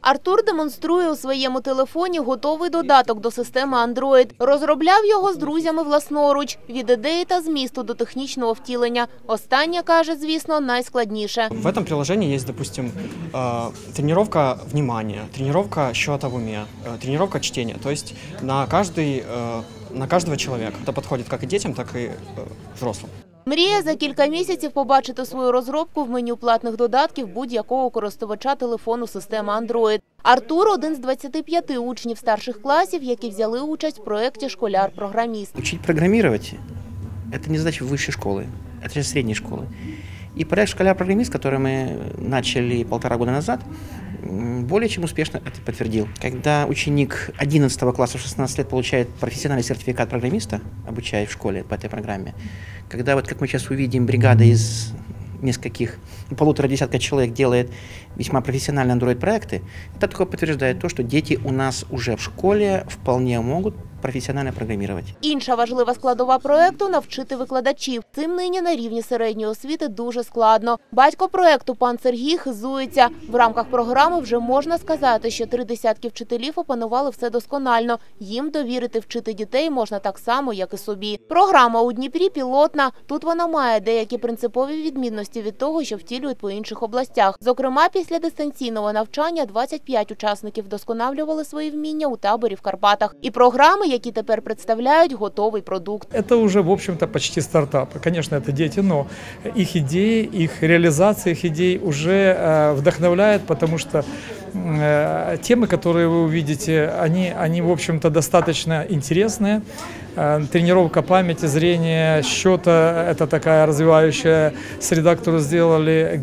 Артур демонструє у своєму телефоні готовий додаток до системи Android. Розробляв його з друзями власноруч. Від ідеї та змісту до технічного втілення. Останнє, каже, звісно, найскладніше. В этом приложении есть, допустим, тренировка внимания, тренировка счета в уме, тренировка чтения. То есть на каждого человека. Это подходит как и детям, так и взрослым. Мріє за кілька місяців побачити свою розробку в меню платних додатків будь-якого користувача телефону системи Android. Артур – один з 25 учнів старших класів, які взяли участь в проєкті «Школяр-програміст». Учить программировать – это не задача высшей школы, это же средней школы. И проект «Школяр-программист», который мы начали 1,5 года назад, более чем успешно это подтвердил. Когда ученик 11 класса в 16 лет получает профессиональный сертификат программиста, обучаясь в школе по этой программе, когда, вот как мы сейчас увидим, бригада из нескольких, 1,5 десятка человек делает весьма профессиональные Android-проекты, это только подтверждает то, что дети у нас уже в школе вполне могут професіонально програмувати. Інша важлива складова проєкту – навчити викладачів. Цим нині на рівні середньої освіти дуже складно. Батько проєкту пан Сергій хизується. В рамках програми вже можна сказати, що 3 десятки вчителів опанували все досконально. Їм довірити вчити дітей можна так само, як і собі. Програма у Дніпрі пілотна. Тут вона має деякі принципові відмінності від того, що втілюють по інших областях. Зокрема, після дистанційного навчання 25 учасників вдосконалювали свої вміння у таборі в Карпатах. І програми, які тепер представляють готовий продукт. Это уже, в общем-то, почти стартапы. Конечно, это дети, но их идеи, их реализация их идей уже вдохновляет, потому что темы, которые вы увидите, они в общем-то, достаточно интересные. Тренировка памяти, зрения, счета – это такая развивающая среда, которую сделали.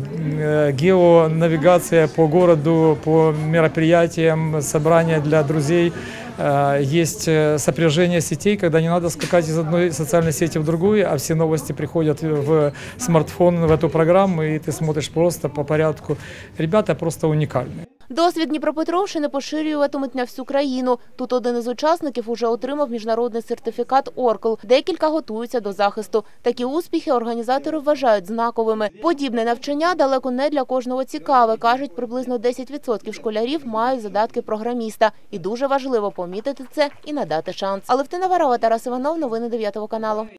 Геонавигация по городу, по мероприятиям, собрания для друзей. Есть сопряжение сетей, когда не надо скакать из одной социальной сети в другую, а все новости приходят в смартфон, в эту программу, и ты смотришь просто по порядку. Ребята просто уникальные. Досвід Дніпропетровщини поширюватимуть на всю країну. Тут один із учасників уже отримав міжнародний сертифікат Oracle. Декілька готуються до захисту. Такі успіхи організатори вважають знаковими. Подібне навчання далеко не для кожного цікаве. Кажуть, приблизно 10% школярів мають задатки програміста. І дуже важливо помітити це і надати шанс. Алевтина Варова, Тарас Іванов, новини 9 каналу.